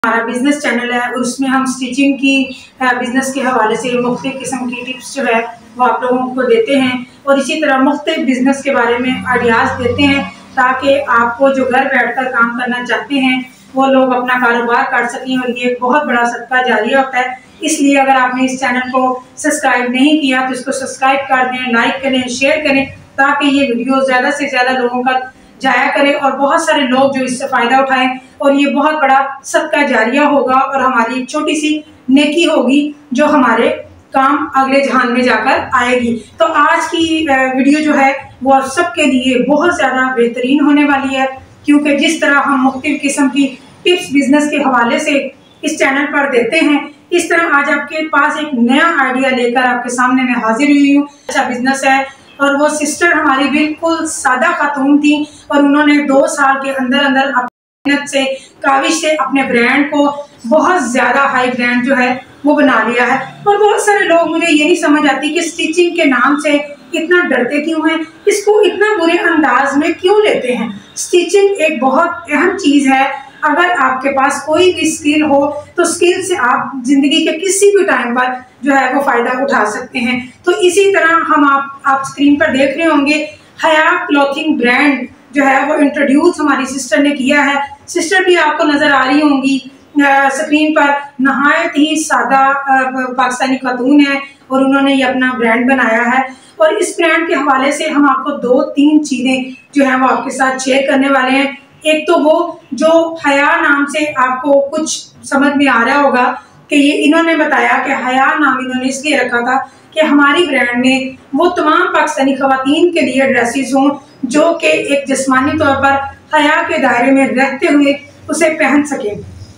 हमारा business channel है और उसमें हम स्टिचिंग की बिजनेस के हवाले से मुख्तलिफ किस्म की टिप्स जो है वो आप लोगों को देते हैं और इसी तरह मुख्तलिफ बिजनेस के बारे में आइडियाज़ देते हैं ताकि आपको जो घर बैठकर काम करना चाहते हैं वो लोग अपना कारोबार कर सकें। और ये बहुत बड़ा सदका जारिया होता है, इसलिए अगर आपने इस चैनल को सब्सक्राइब नहीं किया तो इसको सब्सक्राइब कर दें, लाइक करें, शेयर करें ताकि ये वीडियो ज़्यादा से ज़्यादा लोगों का जाया करें और बहुत सारे लोग जो इससे फ़ायदा उठाएं और ये बहुत बड़ा सदका जारिया होगा और हमारी एक छोटी सी नेकी होगी जो हमारे काम अगले जहान में जाकर आएगी। तो आज की वीडियो जो है वो आप सबके लिए बहुत ज़्यादा बेहतरीन होने वाली है, क्योंकि जिस तरह हम मुख्तलिफ किस्म की टिप्स बिजनेस के हवाले से इस चैनल पर देते हैं, इस तरह आज आपके पास एक नया आइडिया लेकर आपके सामने मैं हाजिर हुई हूँ। अच्छा बिजनेस है और वो सिस्टर हमारी बिल्कुल सादा खातून थी और उन्होंने 2 साल के अंदर अंदर मेहनत से, काविश से अपने ब्रांड को बहुत ज़्यादा हाई ब्रांड जो है वो बना लिया है। और बहुत सारे लोग, मुझे ये नहीं समझ आती कि स्टिचिंग के नाम से इतना डरते क्यों हैं, इसको इतना बुरे अंदाज में क्यों लेते हैं। स्टिचिंग एक बहुत अहम चीज़ है। अगर आपके पास कोई भी स्किल हो तो स्किल से आप जिंदगी के किसी भी टाइम पर जो है वो फ़ायदा उठा सकते हैं। तो इसी तरह हम आप स्क्रीन पर देख रहे होंगे हया क्लॉथिंग ब्रांड जो है वो इंट्रोड्यूस हमारी सिस्टर ने किया है। सिस्टर भी आपको नज़र आ रही होंगी स्क्रीन पर, नहायत ही सादा पाकिस्तानी खातून है और उन्होंने ये अपना ब्रांड बनाया है। और इस ब्रांड के हवाले से हम आपको 2-3 चीज़ें जो है वो आपके साथ शेयर करने वाले हैं। एक तो वो जो हया नाम से आपको कुछ समझ में आ रहा होगा कि ये इन्होंने बताया कि हया नाम इन्होंने इसलिए रखा था कि हमारी ब्रांड में वो तमाम पाकिस्तानी खवातीन के लिए ड्रेसेस हों जो कि एक जिस्मानी तौर पर हया के दायरे में रहते हुए उसे पहन सकें।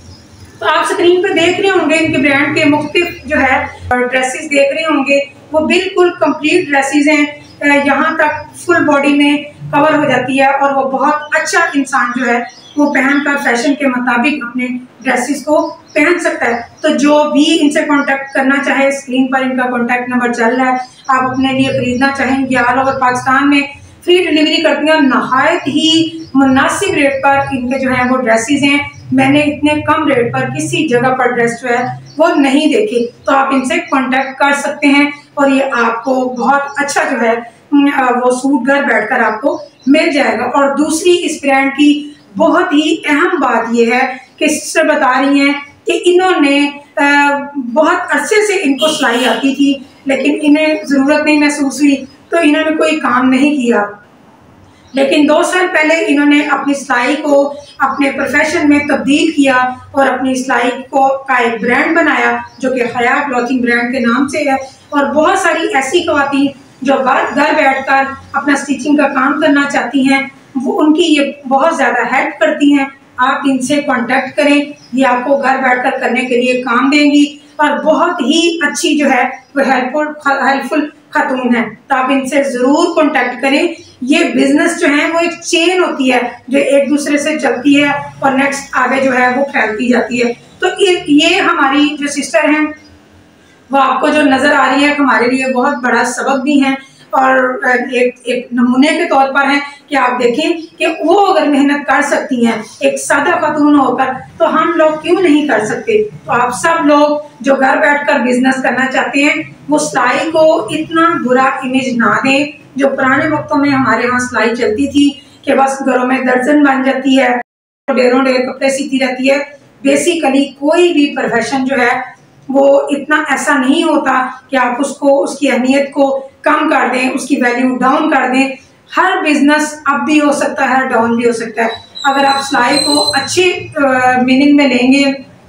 तो आप स्क्रीन पर देख रहे होंगे इनके ब्रांड के मुख्तलिफ जो है ड्रेसेस देख रहे होंगे, वो बिल्कुल कंप्लीट ड्रेसेस हैं, यहाँ तक फुल बॉडी में कवर हो जाती है और वो बहुत अच्छा इंसान जो है वो पहनकर फैशन के मुताबिक अपने ड्रेसेस को पहन सकता है। तो जो भी इनसे कांटेक्ट करना चाहे, स्क्रीन पर इनका कांटेक्ट नंबर चल रहा है, आप अपने लिए खरीदना चाहेंगे ऑल ओवर पाकिस्तान में फ्री डिलीवरी करती हैं। नहायत ही मुनासिब रेट पर इनके जो है वो ड्रेसेस हैं। मैंने इतने कम रेट पर किसी जगह पर ड्रेस जो है वो नहीं देखी। तो आप इनसे कांटेक्ट कर सकते हैं और ये आपको बहुत अच्छा जो है वो सूट घर बैठकर आपको मिल जाएगा। और दूसरी इस ब्रांड की बहुत ही अहम बात यह है कि सिस्टर बता रही हैं कि इन्होंने बहुत अरसे से इनको सिलाई आती थी लेकिन इन्हें ज़रूरत नहीं महसूस हुई तो इन्होंने कोई काम नहीं किया, लेकिन 2 साल पहले इन्होंने अपनी सिलाई को अपने प्रोफेशन में तब्दील किया और अपनी सिलाई को का एक ब्रांड बनाया जो कि हया क्लॉथिंग ब्रांड के नाम से है। और बहुत सारी ऐसी ख़वातीन जो घर बैठकर अपना स्टिचिंग का काम करना चाहती हैं वो उनकी ये बहुत ज़्यादा हेल्प करती हैं। आप इनसे कांटेक्ट करें, ये आपको घर बैठकर करने के लिए काम देंगी और बहुत ही अच्छी जो है वो हेल्पफुल खातून है। तो आप इनसे ज़रूर कांटेक्ट करें। ये बिजनेस जो है वो एक चेन होती है जो एक दूसरे से चलती है और नेक्स्ट आगे जो है वो फैलती जाती है। तो ये हमारी जो सिस्टर हैं वो आपको जो नज़र आ रही है हमारे लिए बहुत बड़ा सबक भी हैं और एक नमूने के तौर पर हैं कि आप देखें कि वो अगर मेहनत कर सकती हैं एक सादा खातून होकर तो हम लोग क्यों नहीं कर सकते। तो आप सब लोग जो घर बैठकर बिजनेस करना चाहते हैं वो सिलाई को इतना बुरा इमेज ना दें। जो पुराने वक्तों में हमारे यहाँ सिलाई चलती थी कि बस घरों में दर्जन बन जाती है, ढेरों ढेर कपड़े सीती रहती है। बेसिकली कोई भी प्रोफेशन जो है वो इतना ऐसा नहीं होता कि आप उसको उसकी अहमियत को कम कर दें, उसकी वैल्यू डाउन कर दें। हर बिजनेस अप भी हो सकता है, डाउन भी हो सकता है। अगर आप सिलाई को अच्छे मीनिंग में लेंगे,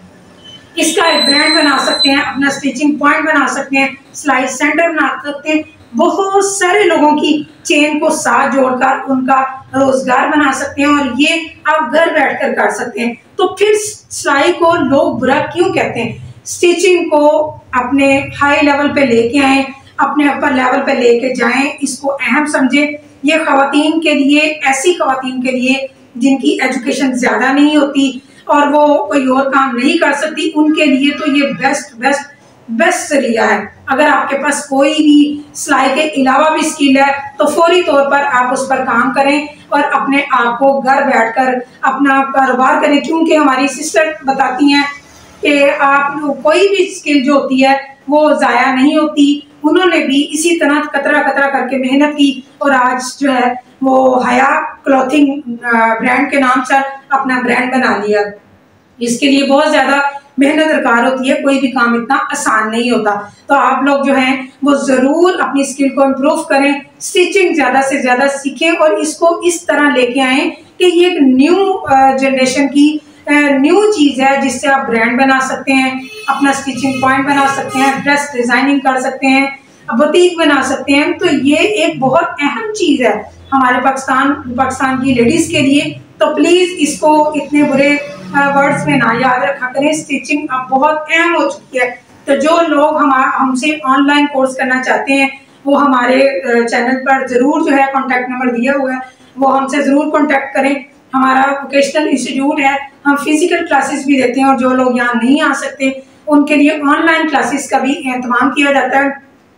इसका एक ब्रांड बना सकते हैं, अपना स्टिचिंग पॉइंट बना सकते हैं, सिलाई सेंटर बना सकते हैं, बहुत सारे लोगों की चेन को साथ जोड़कर उनका रोजगार बना सकते हैं और ये आप घर बैठकर कर सकते हैं। तो फिर सिलाई को लोग बुरा क्यों कहते हैं। स्टिचिंग को अपने हाई लेवल पे लेके आए, अपने अपर लेवल पे लेके जाएं, इसको अहम समझें। ये खवातीन के लिए, ऐसी खवातीन के लिए जिनकी एजुकेशन ज़्यादा नहीं होती और वो कोई और काम नहीं कर सकती, उनके लिए तो ये बेस्ट बेस्ट जरिया है। अगर आपके पास कोई भी सिलाई के अलावा भी स्किल है तो फौरी तौर पर आप उस पर काम करें और अपने आप को घर बैठकर अपना कारोबार करें, क्योंकि हमारी सिस्टर बताती हैं कि आप कोई भी स्किल जो होती है वो ज़ाया नहीं होती। उन्होंने भी इसी तरह कतरा कतरा करके मेहनत की और आज जो है वो हया क्लॉथिंग ब्रांड के नाम से अपना ब्रांड बना लिया। इसके लिए बहुत ज़्यादा मेहनत दरकार होती है, कोई भी काम इतना आसान नहीं होता। तो आप लोग जो हैं वो ज़रूर अपनी स्किल को इम्प्रूव करें, स्टिचिंग ज़्यादा से ज़्यादा सीखें और इसको इस तरह लेके आएँ कि ये एक न्यू जनरेशन की न्यू चीज़ है जिससे आप ब्रांड बना सकते हैं, अपना स्टिचिंग पॉइंट बना सकते हैं, ड्रेस डिज़ाइनिंग कर सकते हैं, बुटीक बना सकते हैं। तो ये एक बहुत अहम चीज़ है हमारे पाकिस्तान की लेडीज़ के लिए। तो प्लीज़ इसको इतने बुरे वर्ड्स में ना याद रखा करें। स्टिचिंग अब बहुत अहम हो चुकी है। तो जो लोग हमसे ऑनलाइन कोर्स करना चाहते हैं वो हमारे चैनल पर ज़रूर जो है कॉन्टैक्ट नंबर दिया हुआ है, वो हमसे ज़रूर कॉन्टैक्ट करें। हमारा वोकेशनल इंस्टीट्यूट है, हम फिजिकल क्लासेस भी देते हैं और जो लोग यहाँ नहीं आ सकते उनके लिए ऑनलाइन क्लासेस का भी एहतमाम किया जाता है,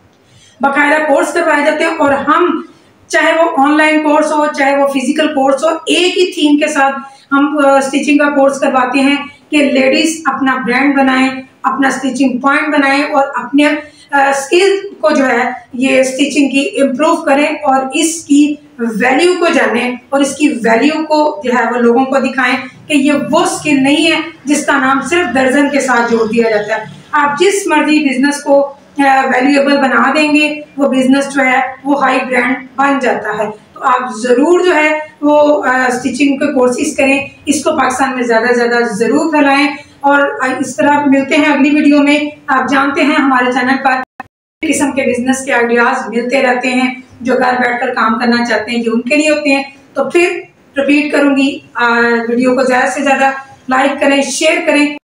बाकायदा कोर्स करवाए जाते हैं। और हम चाहे वो ऑनलाइन कोर्स हो चाहे वो फिजिकल कोर्स हो, एक ही थीम के साथ हम स्टिचिंग का कोर्स करवाते हैं कि लेडीज़ अपना ब्रांड बनाएं, अपना स्टिचिंग पॉइंट बनाएं और अपने स्किल को जो है ये स्टिचिंग की इम्प्रूव करें और इसकी वैल्यू को जानें और इसकी वैल्यू को जो है वो लोगों को दिखाएं कि ये वो स्किल नहीं है जिसका नाम सिर्फ दर्जन के साथ जोड़ दिया जाता है। आप जिस मर्जी बिजनेस को वैल्यूएबल बना देंगे वो बिजनेस जो है वो हाई ब्रांड बन जाता है। तो आप ज़रूर जो है वो स्टिचिंग के कोर्सेज करें, इसको पाकिस्तान में ज़्यादा से ज़्यादा ज़रूर फैलाएं। और इस तरह मिलते हैं अगली वीडियो में। आप जानते हैं हमारे चैनल पर किस्म के बिजनेस के आइडियाज़ मिलते रहते हैं, जो घर बैठकर काम करना चाहते हैं ये उनके लिए होते हैं। तो फिर रिपीट करूँगी, वीडियो को ज़्यादा से ज़्यादा लाइक करें, शेयर करें।